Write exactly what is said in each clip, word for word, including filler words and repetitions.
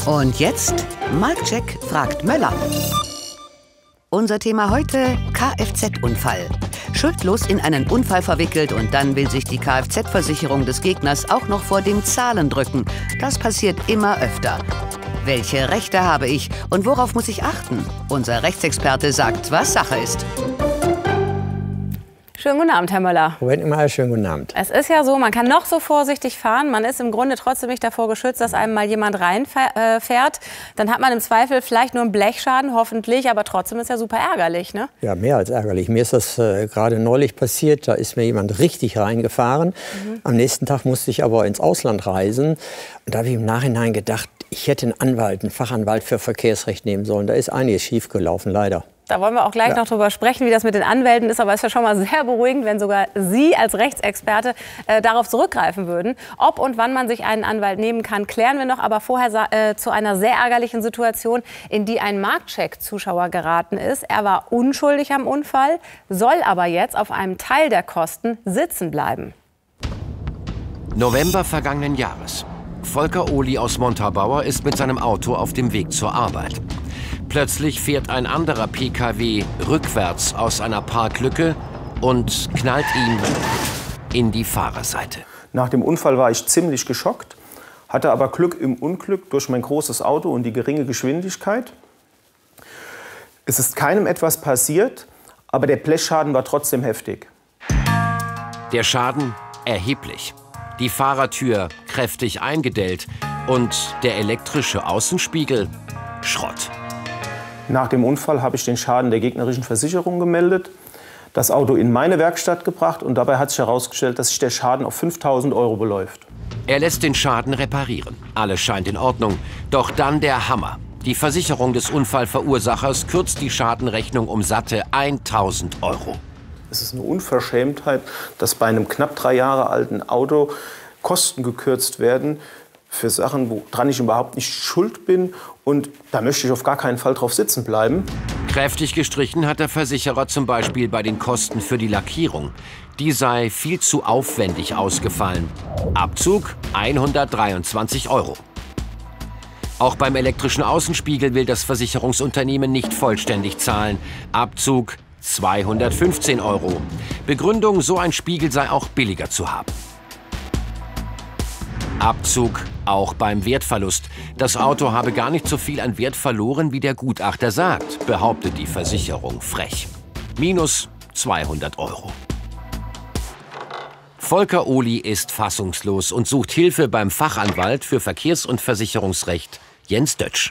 Und jetzt Mike-Check fragt Möller. Unser Thema heute: Kfz-Unfall. Schuldlos in einen Unfall verwickelt und dann will sich die Kfz-Versicherung des Gegners auch noch vor den Zahlen drücken. Das passiert immer öfter. Welche Rechte habe ich und worauf muss ich achten? Unser Rechtsexperte sagt, was Sache ist. Schönen guten Abend, Herr Möller. Moment mal, schönen guten Abend. Es ist ja so, man kann noch so vorsichtig fahren. Man ist im Grunde trotzdem nicht davor geschützt, dass einem mal jemand reinfährt. Dann hat man im Zweifel vielleicht nur einen Blechschaden, hoffentlich. Aber trotzdem ist ja super ärgerlich, ne? Ja, mehr als ärgerlich. Mir ist das äh, gerade neulich passiert. Da ist mir jemand richtig reingefahren. Mhm. Am nächsten Tag musste ich aber ins Ausland reisen. Und da habe ich im Nachhinein gedacht, ich hätte einen Anwalt, einen Fachanwalt für Verkehrsrecht nehmen sollen. Da ist einiges schiefgelaufen, leider. Da wollen wir auch gleich ja. noch drüber sprechen, wie das mit den Anwälten ist. Aber es ist ja schon mal sehr beruhigend, wenn sogar Sie als Rechtsexperte äh, darauf zurückgreifen würden. Ob und wann man sich einen Anwalt nehmen kann, klären wir noch. Aber vorher äh, zu einer sehr ärgerlichen Situation, in die ein Marktcheck-Zuschauer geraten ist. Er war unschuldig am Unfall, soll aber jetzt auf einem Teil der Kosten sitzen bleiben. November vergangenen Jahres. Volker Ohli aus Montabaur ist mit seinem Auto auf dem Weg zur Arbeit. Plötzlich fährt ein anderer P K W rückwärts aus einer Parklücke und knallt ihm in die Fahrerseite. Nach dem Unfall war ich ziemlich geschockt, hatte aber Glück im Unglück durch mein großes Auto und die geringe Geschwindigkeit. Es ist keinem etwas passiert, aber der Blechschaden war trotzdem heftig. Der Schaden erheblich. Die Fahrertür kräftig eingedellt und der elektrische Außenspiegel Schrott. Nach dem Unfall habe ich den Schaden der gegnerischen Versicherung gemeldet, das Auto in meine Werkstatt gebracht und dabei hat sich herausgestellt, dass sich der Schaden auf fünftausend Euro beläuft. Er lässt den Schaden reparieren. Alles scheint in Ordnung. Doch dann der Hammer. Die Versicherung des Unfallverursachers kürzt die Schadenrechnung um satte tausend Euro. Es ist eine Unverschämtheit, dass bei einem knapp drei Jahre alten Auto Kosten gekürzt werden für Sachen, woran ich überhaupt nicht schuld bin. Und da möchte ich auf gar keinen Fall drauf sitzen bleiben. Kräftig gestrichen hat der Versicherer zum Beispiel bei den Kosten für die Lackierung. Die sei viel zu aufwendig ausgefallen. Abzug hundertdreiundzwanzig Euro. Auch beim elektrischen Außenspiegel will das Versicherungsunternehmen nicht vollständig zahlen. Abzug zweihundertfünfzehn Euro. Begründung, so ein Spiegel sei auch billiger zu haben. Abzug auch beim Wertverlust. Das Auto habe gar nicht so viel an Wert verloren, wie der Gutachter sagt, behauptet die Versicherung frech. Minus zweihundert Euro. Volker Ohli ist fassungslos und sucht Hilfe beim Fachanwalt für Verkehrs- und Versicherungsrecht Jens Dötsch.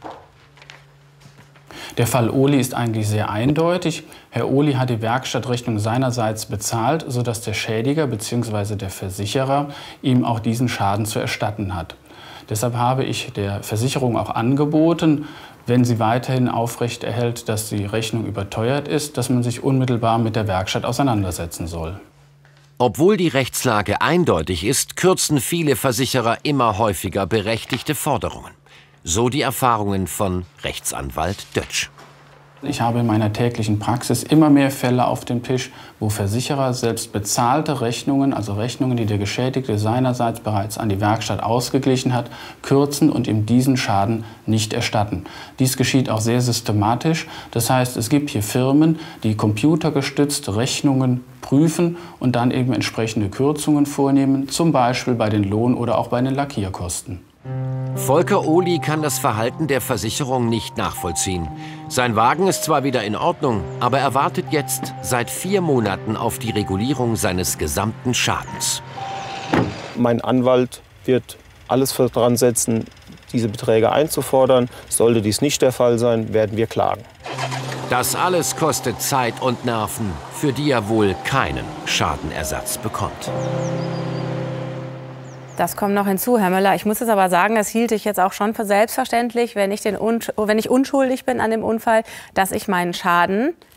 Der Fall Ohli ist eigentlich sehr eindeutig. Herr Ohli hat die Werkstattrechnung seinerseits bezahlt, sodass der Schädiger bzw. der Versicherer ihm auch diesen Schaden zu erstatten hat. Deshalb habe ich der Versicherung auch angeboten, wenn sie weiterhin aufrecht erhält, dass die Rechnung überteuert ist, dass man sich unmittelbar mit der Werkstatt auseinandersetzen soll. Obwohl die Rechtslage eindeutig ist, kürzen viele Versicherer immer häufiger berechtigte Forderungen. So die Erfahrungen von Rechtsanwalt Dötsch. Ich habe in meiner täglichen Praxis immer mehr Fälle auf dem Tisch, wo Versicherer selbst bezahlte Rechnungen, also Rechnungen, die der Geschädigte seinerseits bereits an die Werkstatt ausgeglichen hat, kürzen und ihm diesen Schaden nicht erstatten. Dies geschieht auch sehr systematisch. Das heißt, es gibt hier Firmen, die computergestützt Rechnungen prüfen und dann eben entsprechende Kürzungen vornehmen, zum Beispiel bei den Lohn- oder auch bei den Lackierkosten. Volker Ohli kann das Verhalten der Versicherung nicht nachvollziehen. Sein Wagen ist zwar wieder in Ordnung, aber er wartet jetzt seit vier Monaten auf die Regulierung seines gesamten Schadens. Mein Anwalt wird alles daran setzen, diese Beträge einzufordern. Sollte dies nicht der Fall sein, werden wir klagen. Das alles kostet Zeit und Nerven, für die er wohl keinen Schadenersatz bekommt. Das kommt noch hinzu, Herr Möller. Ich muss jetzt aber sagen, das hielt ich jetzt auch schon für selbstverständlich, wenn ich, den wenn ich unschuldig bin an dem Unfall, dass ich meinen Schaden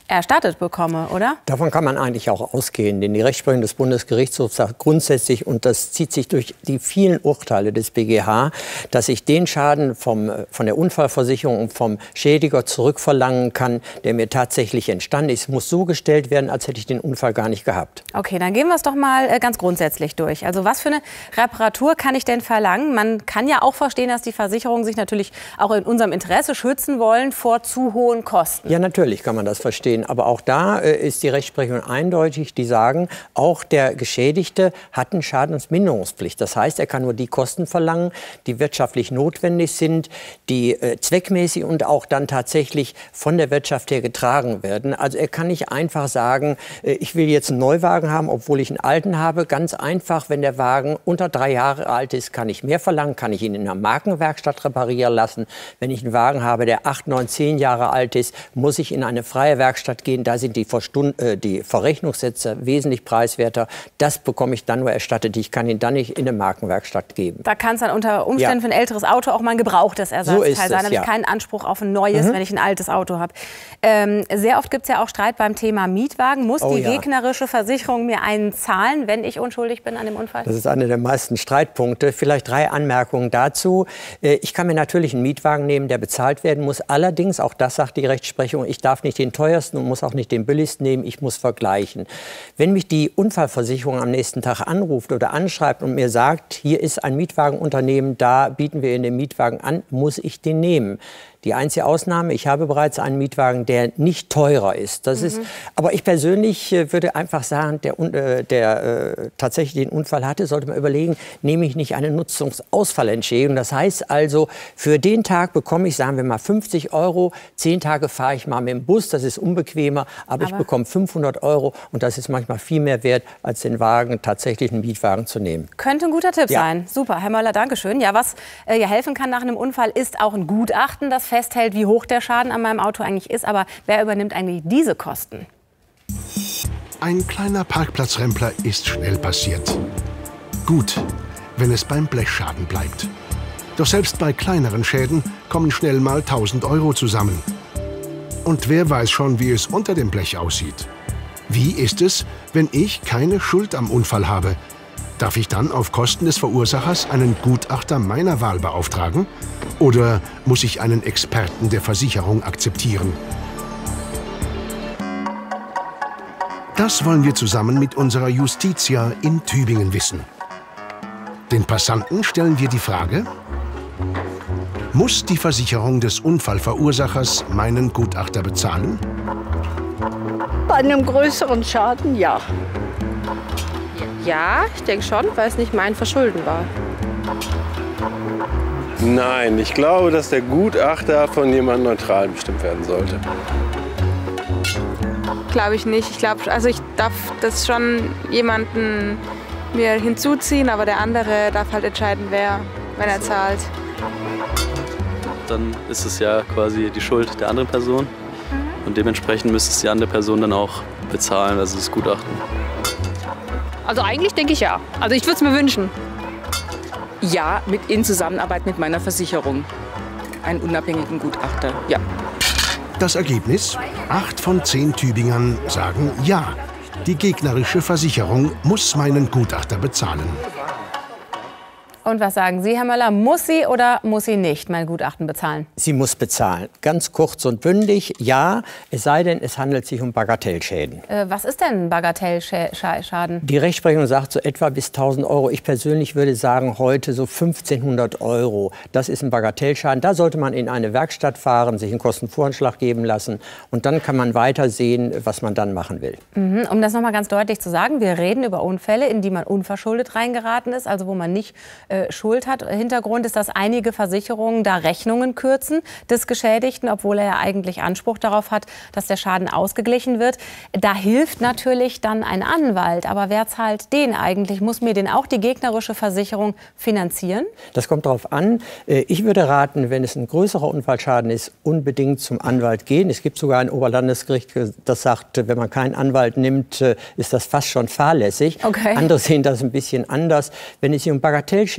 erstattet bekomme, oder? Davon kann man eigentlich auch ausgehen, denn die Rechtsprechung des Bundesgerichtshofs sagt grundsätzlich, und das zieht sich durch die vielen Urteile des B G H, dass ich den Schaden vom, von der Unfallversicherung und vom Schädiger zurückverlangen kann, der mir tatsächlich entstanden ist. Es muss so gestellt werden, als hätte ich den Unfall gar nicht gehabt. Okay, dann gehen wir es doch mal ganz grundsätzlich durch. Also was für eine Reparatur kann ich denn verlangen? Man kann ja auch verstehen, dass die Versicherungen sich natürlich auch in unserem Interesse schützen wollen vor zu hohen Kosten. Ja, natürlich kann man das verstehen. Aber auch da äh, ist die Rechtsprechung eindeutig. Die sagen, auch der Geschädigte hat eine Schadensminderungspflicht. Das heißt, er kann nur die Kosten verlangen, die wirtschaftlich notwendig sind, die äh, zweckmäßig und auch dann tatsächlich von der Wirtschaft her getragen werden. Also er kann nicht einfach sagen, äh, ich will jetzt einen Neuwagen haben, obwohl ich einen alten habe. Ganz einfach, wenn der Wagen unter drei Jahre alt ist, kann ich mehr verlangen, kann ich ihn in einer Markenwerkstatt reparieren lassen. Wenn ich einen Wagen habe, der acht, neun, zehn Jahre alt ist, muss ich in eine freie Werkstatt gehen. Da sind die, Verstund äh, die Verrechnungssätze wesentlich preiswerter. Das bekomme ich dann nur erstattet. Ich kann ihn dann nicht in eine Markenwerkstatt geben. Da kann es dann unter Umständen ja. für ein älteres Auto auch mal ein gebrauchtes Ersatzteil so ist sein. Da habe ja. ich keinen Anspruch auf ein neues, mhm. wenn ich ein altes Auto habe. Ähm, sehr oft gibt es ja auch Streit beim Thema Mietwagen. Muss oh, die ja. gegnerische Versicherung mir einen zahlen, wenn ich unschuldig bin an dem Unfall? Das ist einer der meisten Streitpunkte. Vielleicht drei Anmerkungen dazu. Ich kann mir natürlich einen Mietwagen nehmen, der bezahlt werden muss. Allerdings, auch das sagt die Rechtsprechung, ich darf nicht den teuersten und muss auch nicht den billigsten nehmen. Ich muss vergleichen. Wenn mich die Unfallversicherung am nächsten Tag anruft oder anschreibt und mir sagt, hier ist ein Mietwagenunternehmen, da bieten wir Ihnen den Mietwagen an, muss ich den nehmen. Die einzige Ausnahme, ich habe bereits einen Mietwagen, der nicht teurer ist. Das mhm. ist, aber ich persönlich äh, würde einfach sagen, der, äh, der äh, tatsächlich den Unfall hatte, sollte man überlegen, nehme ich nicht eine Nutzungsausfallentschädigung. Das heißt also, für den Tag bekomme ich, sagen wir mal, fünfzig Euro. Zehn Tage fahre ich mal mit dem Bus, das ist unbequemer, aber, aber ich bekomme fünfhundert Euro und das ist manchmal viel mehr wert, als den Wagen, tatsächlich einen Mietwagen zu nehmen. Könnte ein guter Tipp ja. sein. Super, Herr Möller, danke schön. Ja, was äh, ja helfen kann nach einem Unfall, ist auch ein Gutachten, das festhält, wie hoch der Schaden an meinem Auto eigentlich ist. Aber wer übernimmt eigentlich diese Kosten? Ein kleiner Parkplatzrempler ist schnell passiert. Gut, wenn es beim Blechschaden bleibt. Doch selbst bei kleineren Schäden kommen schnell mal tausend Euro zusammen. Und wer weiß schon, wie es unter dem Blech aussieht? Wie ist es, wenn ich keine Schuld am Unfall habe? Darf ich dann auf Kosten des Verursachers einen Gutachter meiner Wahl beauftragen? Oder muss ich einen Experten der Versicherung akzeptieren? Das wollen wir zusammen mit unserer Justitia in Tübingen wissen. Den Passanten stellen wir die Frage: Muss die Versicherung des Unfallverursachers meinen Gutachter bezahlen? Bei einem größeren Schaden, ja. Ja, ich denke schon, weil es nicht mein Verschulden war. Nein, ich glaube, dass der Gutachter von jemandem Neutralen bestimmt werden sollte. Glaube ich nicht. Ich glaube, also ich darf das schon jemanden mir hinzuziehen, aber der andere darf halt entscheiden, wer, wenn er zahlt. Dann ist es ja quasi die Schuld der anderen Person. Und dementsprechend müsste es die andere Person dann auch bezahlen, also das Gutachten. Also eigentlich denke ich ja. Also ich würde es mir wünschen. Ja, mit, in Zusammenarbeit mit meiner Versicherung. Einen unabhängigen Gutachter, ja. Das Ergebnis? Acht von zehn Tübingern sagen ja. Die gegnerische Versicherung muss meinen Gutachter bezahlen. Und was sagen Sie, Herr Möller? Muss sie oder muss sie nicht mein Gutachten bezahlen? Sie muss bezahlen. Ganz kurz und bündig, ja. Es sei denn, es handelt sich um Bagatellschäden. Äh, was ist denn Bagatellschaden? Die Rechtsprechung sagt so etwa bis tausend Euro. Ich persönlich würde sagen, heute so fünfzehnhundert Euro. Das ist ein Bagatellschaden. Da sollte man in eine Werkstatt fahren, sich einen Kostenvoranschlag geben lassen. Und dann kann man weiter sehen, was man dann machen will. Mhm. Um das noch mal ganz deutlich zu sagen, wir reden über Unfälle, in die man unverschuldet reingeraten ist, also wo man nicht äh, Schuld hat. Hintergrund ist, dass einige Versicherungen da Rechnungen kürzen des Geschädigten, obwohl er ja eigentlich Anspruch darauf hat, dass der Schaden ausgeglichen wird. Da hilft natürlich dann ein Anwalt. Aber wer zahlt den eigentlich? Muss mir den auch die gegnerische Versicherung finanzieren? Das kommt darauf an. Ich würde raten, wenn es ein größerer Unfallschaden ist, unbedingt zum Anwalt gehen. Es gibt sogar ein Oberlandesgericht, das sagt, wenn man keinen Anwalt nimmt, ist das fast schon fahrlässig. Okay. Andere sehen das ein bisschen anders. Wenn es sich um Bagatellschäden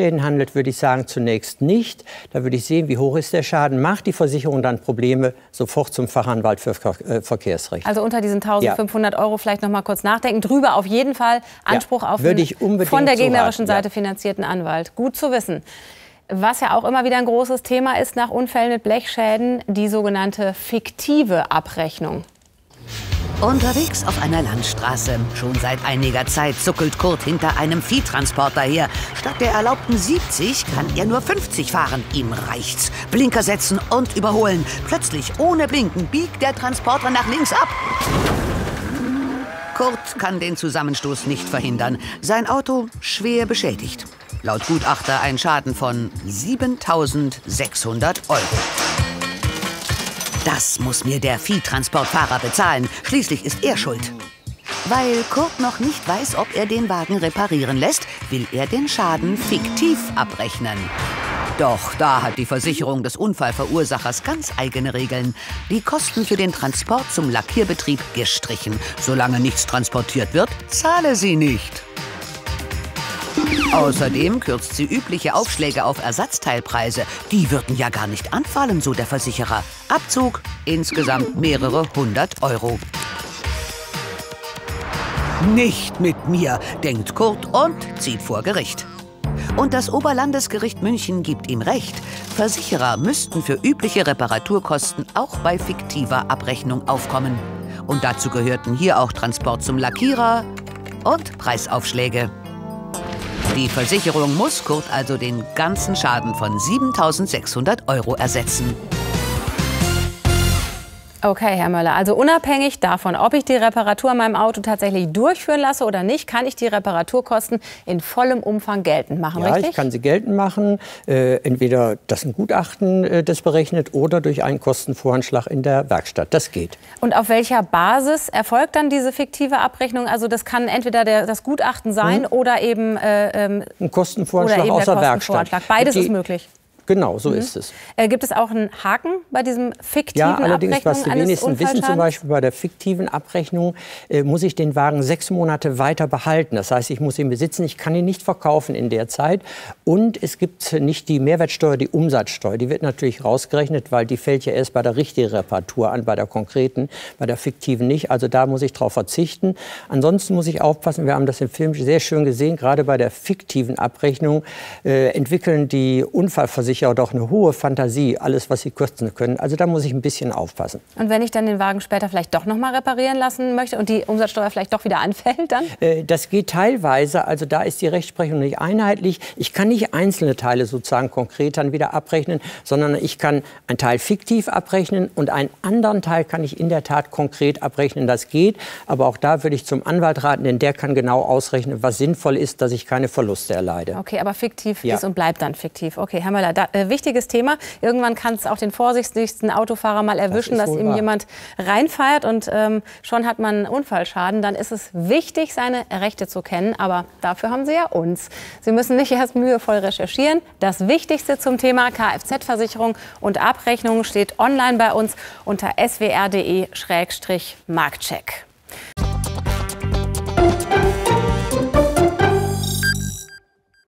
Blechschäden handelt, würde ich sagen, zunächst nicht. Da würde ich sehen, wie hoch ist der Schaden. Macht die Versicherung dann Probleme, sofort zum Fachanwalt für Ver- Verkehrsrecht. Also unter diesen eintausendfünfhundert ja. Euro vielleicht noch mal kurz nachdenken. Drüber auf jeden Fall Anspruch ja, auf einen von der gegnerischen Seite ja. finanzierten Anwalt. Gut zu wissen. Was ja auch immer wieder ein großes Thema ist nach Unfällen mit Blechschäden, die sogenannte fiktive Abrechnung. Unterwegs auf einer Landstraße. Schon seit einiger Zeit zuckelt Kurt hinter einem Viehtransporter her. Statt der erlaubten siebzig kann er nur fünfzig fahren. Ihm reicht's. Blinker setzen und überholen. Plötzlich, ohne Blinken, biegt der Transporter nach links ab. Kurt kann den Zusammenstoß nicht verhindern. Sein Auto schwer beschädigt. Laut Gutachter ein Schaden von siebentausendsechshundert Euro. Das muss mir der Viehtransportfahrer bezahlen. Schließlich ist er schuld. Weil Kurt noch nicht weiß, ob er den Wagen reparieren lässt, will er den Schaden fiktiv abrechnen. Doch da hat die Versicherung des Unfallverursachers ganz eigene Regeln. Die Kosten für den Transport zum Lackierbetrieb gestrichen. Solange nichts transportiert wird, zahle sie nicht. Außerdem kürzt sie übliche Aufschläge auf Ersatzteilpreise. Die würden ja gar nicht anfallen, so der Versicherer. Abzug insgesamt mehrere hundert Euro. Nicht mit mir, denkt Kurt und zieht vor Gericht. Und das Oberlandesgericht München gibt ihm recht. Versicherer müssten für übliche Reparaturkosten auch bei fiktiver Abrechnung aufkommen. Und dazu gehörten hier auch Transport zum Lackierer und Preisaufschläge. Die Versicherung muss Kurt also den ganzen Schaden von siebentausendsechshundert Euro ersetzen. Okay, Herr Möller, also unabhängig davon, ob ich die Reparatur an meinem Auto tatsächlich durchführen lasse oder nicht, kann ich die Reparaturkosten in vollem Umfang geltend machen, ja, richtig? Ja, ich kann sie geltend machen. Äh, entweder das ein Gutachten äh, das berechnet oder durch einen Kostenvoranschlag in der Werkstatt. Das geht. Und auf welcher Basis erfolgt dann diese fiktive Abrechnung? Also das kann entweder der, das Gutachten sein mhm. oder eben äh, ein Kostenvoranschlag oder eben aus der, der Werkstatt. Beides die, ist möglich. Genau, so mhm. ist es. Äh, gibt es auch einen Haken bei diesem fiktiven Ja, allerdings, Abrechnung was die wenigsten wissen, zum Beispiel bei der fiktiven Abrechnung, äh, muss ich den Wagen sechs Monate weiter behalten. Das heißt, ich muss ihn besitzen, ich kann ihn nicht verkaufen in der Zeit. Und es gibt nicht die Mehrwertsteuer, die Umsatzsteuer. Die wird natürlich rausgerechnet, weil die fällt ja erst bei der richtigen Reparatur an, bei der konkreten, bei der fiktiven nicht. Also da muss ich darauf verzichten. Ansonsten muss ich aufpassen, wir haben das im Film sehr schön gesehen, gerade bei der fiktiven Abrechnung äh, entwickeln die Unfallversicherungen ja doch eine hohe Fantasie, alles, was sie kürzen können. Also da muss ich ein bisschen aufpassen. Und wenn ich dann den Wagen später vielleicht doch noch mal reparieren lassen möchte und die Umsatzsteuer vielleicht doch wieder anfällt, dann? Äh, das geht teilweise. Also da ist die Rechtsprechung nicht einheitlich. Ich kann nicht einzelne Teile sozusagen konkret dann wieder abrechnen, sondern ich kann einen Teil fiktiv abrechnen und einen anderen Teil kann ich in der Tat konkret abrechnen. Das geht. Aber auch da würde ich zum Anwalt raten, denn der kann genau ausrechnen, was sinnvoll ist, dass ich keine Verluste erleide. Okay, aber fiktiv ja. ist und bleibt dann fiktiv. Okay, Herr Möller, da Äh, wichtiges Thema. Irgendwann kann es auch den vorsichtigsten Autofahrer mal erwischen, das dass ihm wahr. jemand reinfeiert und ähm, schon hat man einen Unfallschaden. Dann ist es wichtig, seine Rechte zu kennen. Aber dafür haben Sie ja uns. Sie müssen nicht erst mühevoll recherchieren. Das Wichtigste zum Thema Kfz-Versicherung und Abrechnung steht online bei uns unter s w r punkt d e Schrägstrich Marktcheck.